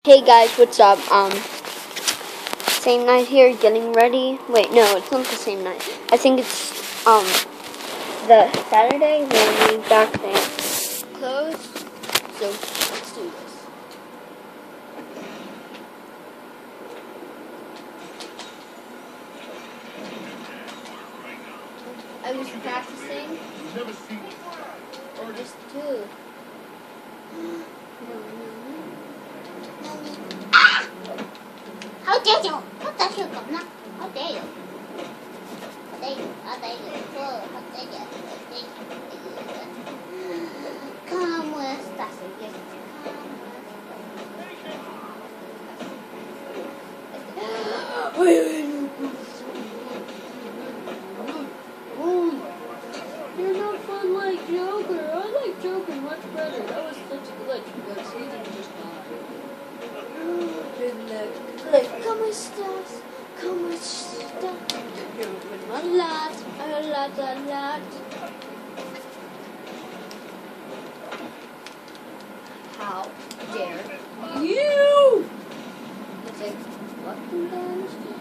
Hey guys, what's up? Same night here, getting ready. Wait, no, it's not the same night. I think it's the Saturday when we back there. Closed. So let's do this. I was practicing. Or just two. How dare you? What the hell, come now? How dare you? How dare you? How dare you? Whoa, how dare you? How dare you? ¿Cómo estás? You're not fun like Joker. I like Joker much better. That was such a glitch because he didn't just ¿Cómo estás? ¿Cómo estás? A lot. How dare you? It's like, fucking down the street.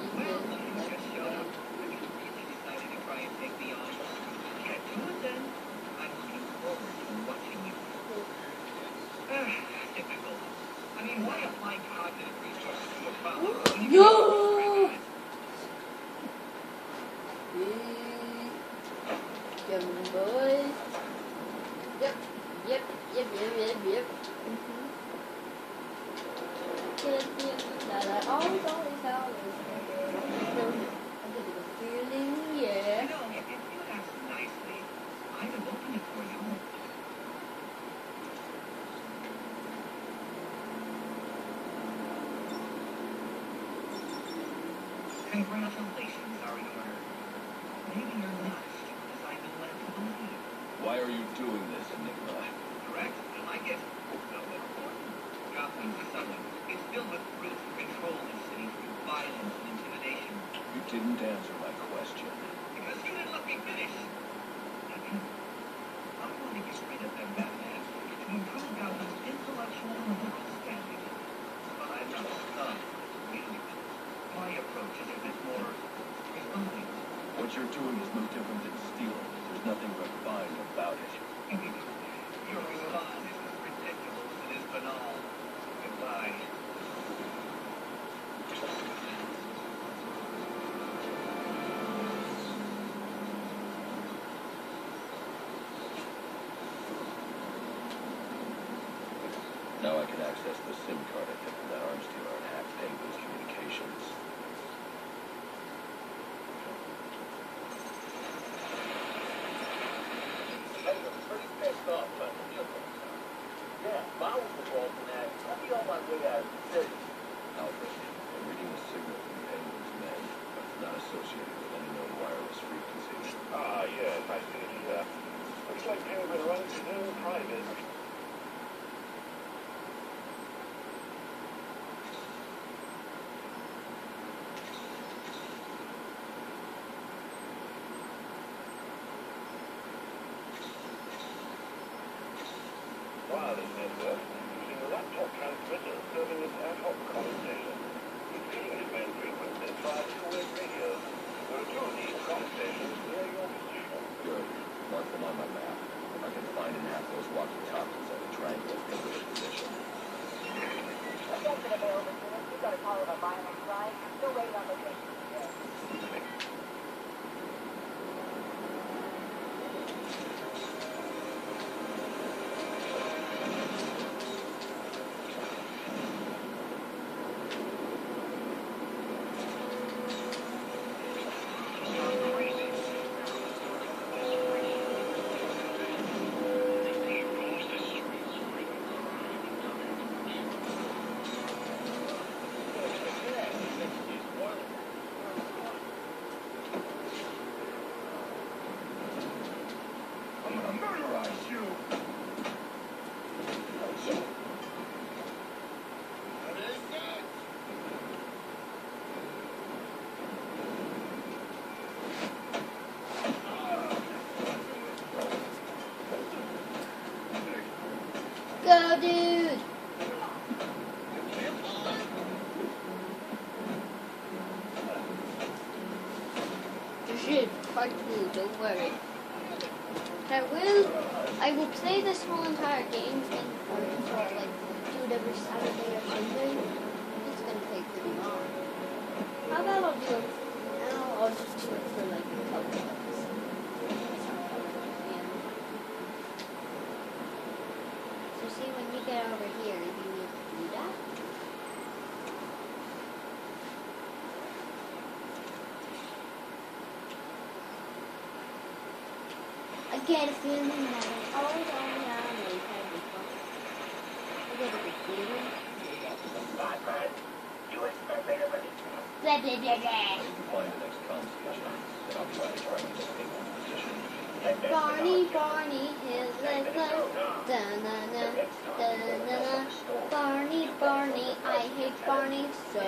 No! Young boys. Yep. Always how it is. I'm getting a feeling, yeah. If you asked nicely, I'd have opened it for you. Congratulations are in order. Maybe you're not as stupid as I've been led to believe. Why are you doing this, Enigma? Correct? I like it. No, but Gotham's the Southern. It's filled with brute control this city through violence and intimidation. You didn't answer my question. Because you didn't let me finish. I want to get rid of them Batman to improve Gotham's intellectual and moral standing. But I'm not stuck. Really. My approach is a bit more refined. What you're doing is no different than stealing. There's nothing refined about it. Your response is as ridiculous as it is banal. Goodbye. Now I can access the SIM card I took from that arms dealer and hack Penguin's communications. Pretty pissed off about the vehicle. Yeah, if I was involved in that, I'd be on my way out of the city. Alfred, I'm reading a signal from Penguin's men, but it's not associated with any known wireless frequency. Yes, I see. Looks like Penguin runs his own private. Wireless network using a laptop transmitter serving as ad hoc conversation. Repeating his main frequencies via two-way radio. There are two of these conversations near your position. Good. Mark them on my map. If I can find and hack those walkie-talkies, I can triangulate Penguin's position. Attention available units. We've got a call of a violent crime. Still waiting on location. I'm gonna murderize you! Go, dude! part 2, don't worry. I will play this whole entire game in part 2, so I'll like do it every Saturday or Sunday. It's gonna take pretty long. How about I'll do it now? I'll just do it for like a couple of episodes. So see, when you get over here, you need to do that. I get a feeling that I'm always on the island. I get a good feeling. Blah, blah, blah, blah. Find the next comm station, and I'll try to try to escape from the position. Barney, Barney, his legs low. Da-na-na, da-na-na. Barney, Barney, I hate Barney so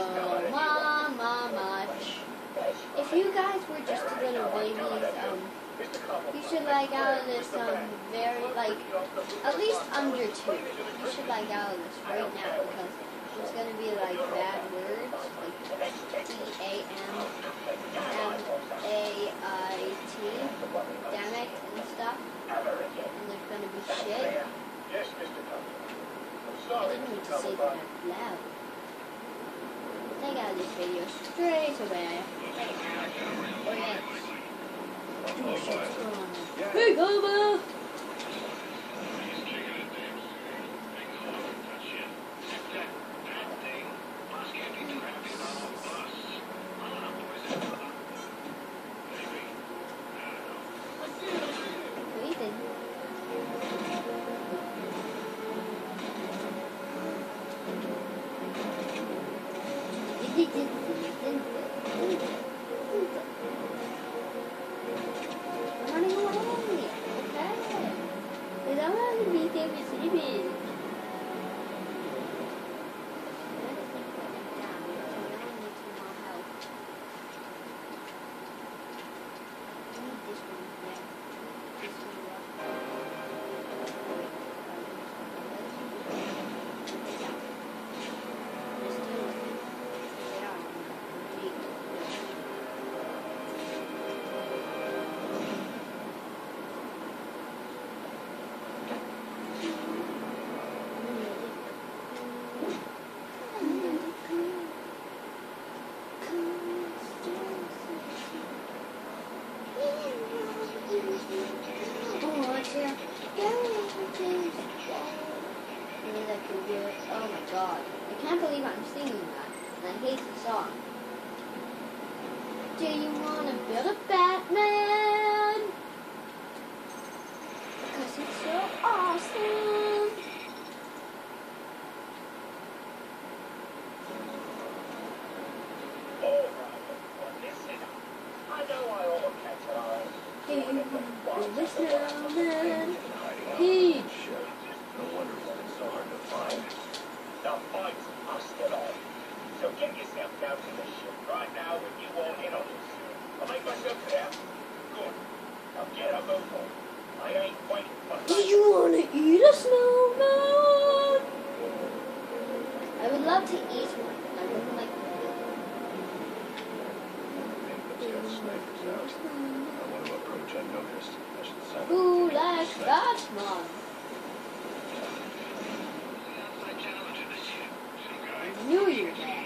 much. If you guys were just little babies, you should like out of this very like at least under 2. You should like out of this right now because there's gonna be like bad words like D-A-M-M-A-I-T, damn it and stuff, and there's gonna be shit. I didn't need to say that out loud. Take out this video straight away. Right now. Or yes. Hey, Goba! Oh my god. I can't believe I'm singing that. And I hate the song. Do you want to build a Batman? Because it's so awesome. Do you want to build a snowman? Peach. No wonder why it's so hard to find. The fights are still on. So get yourself down to the ship right now and you won't hit on this. I'll make myself clear. Good. Now get a move on. I ain't waiting for Do you want to eat a snowman? I would love to eat one. I wouldn't like to Maybe let's get snipers out. I want to approach unnoticed. I should sound Who likes Batman? I knew you were there.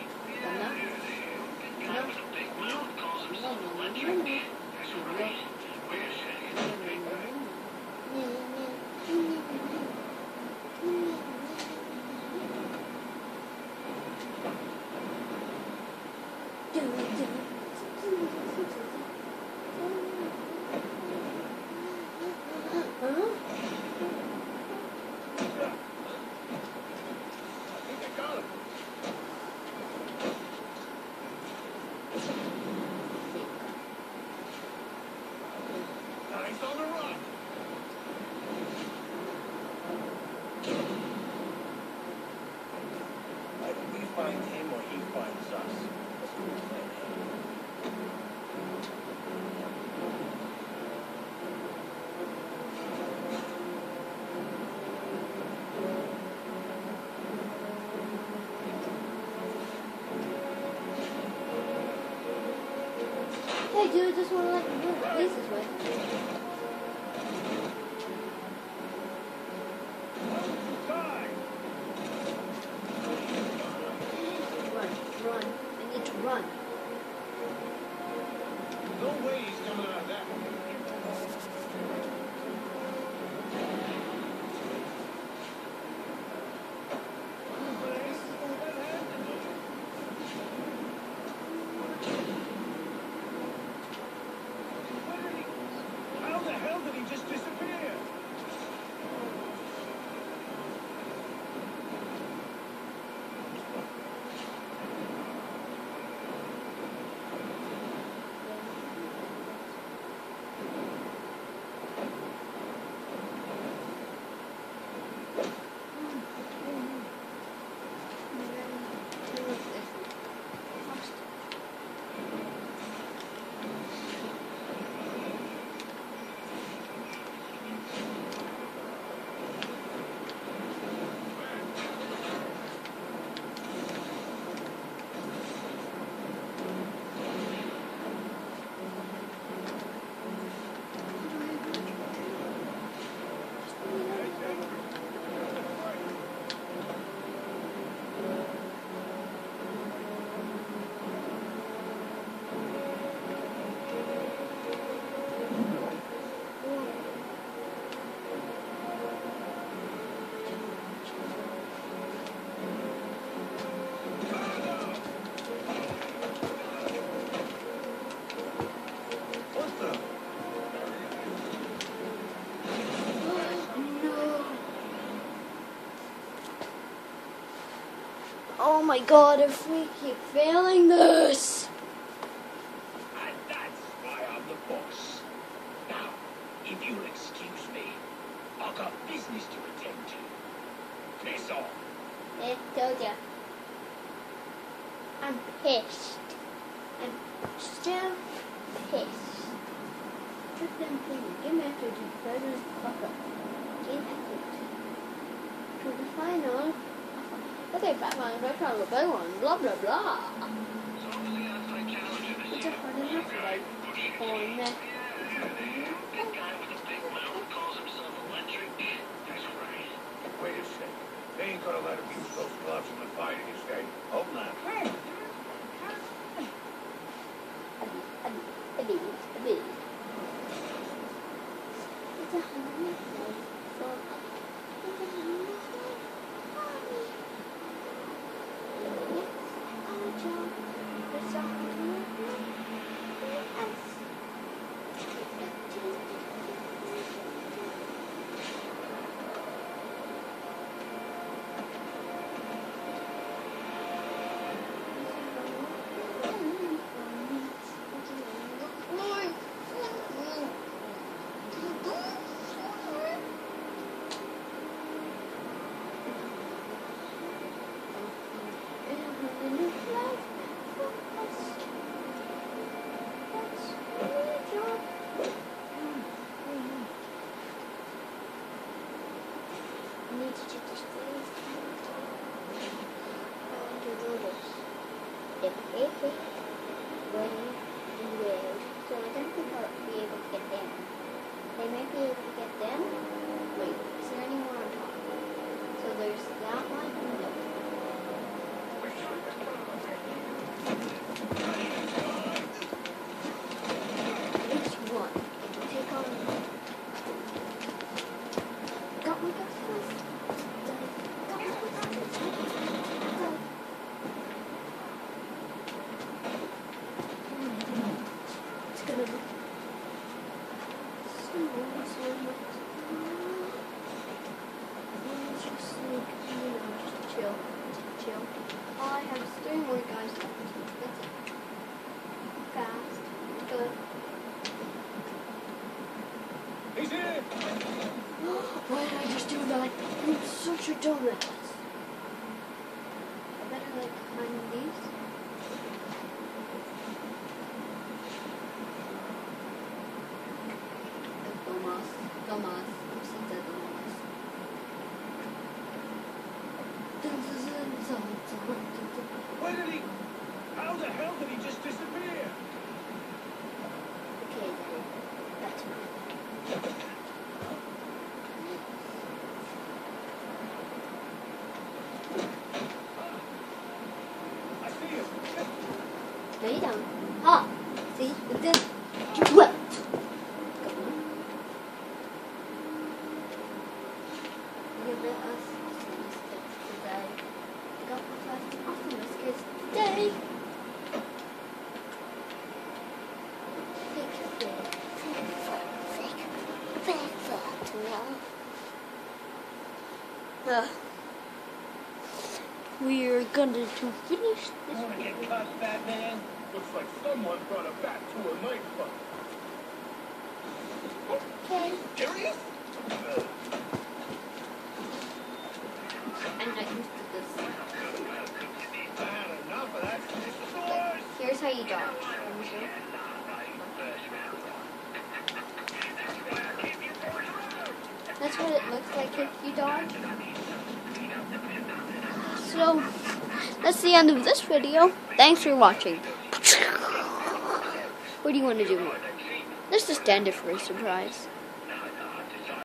Nice on the run. Either we find him or he finds us. Let's go plan Hey, dude, just want to let you move this way. Time! Run. I need to run. No way he's coming out of that. How the hell did he just disappear? What the? Oh my god, if we keep failing this. And that's why I'm the boss. Now, if you'll excuse me, I've got business to attend to. Piss off. I told ya. I'm pissed. I'm still pissed. Trick them thing. Game after the president's fuck up. Game after to the final. Okay, Batman, Batman, the big one, blah blah blah. It's a hard enough like for me. This guy with a big mouth calls himself electric. That's right. Wait a second. They ain't gonna let him use those gloves in the fighting estate. Hold on. A bit. It's a hard enough for So I don't think I'll be able to get them. They might be able to get them. Wait, is there any more on top? So there's that one and that one. Which one? Take on. Got my glasses. Got my glasses. It's gonna be so much. Let's just sneak, just chill. I have 3 more guys left. That's it. Fast. Good. He's here! Why did I just do that? I'm such a dumbass. I better like find these. Dumbass. I'm such a dumbass. Where did he... How the hell did he just disappear? No, you don't. Ah, see, with this, you wept. Give it us today. I got my first Optimus kids today. We're going to finish You this. wanna get cut, Batman? Looks like someone brought a bat to a knife fight. Okay. Serious? I'm not used to this. I had enough of that. This is Here's how you dodge. That's what it looks like if you dodge. So, that's the end of this video. Thanks for watching. What do you want to do more? Let's just end it for a surprise.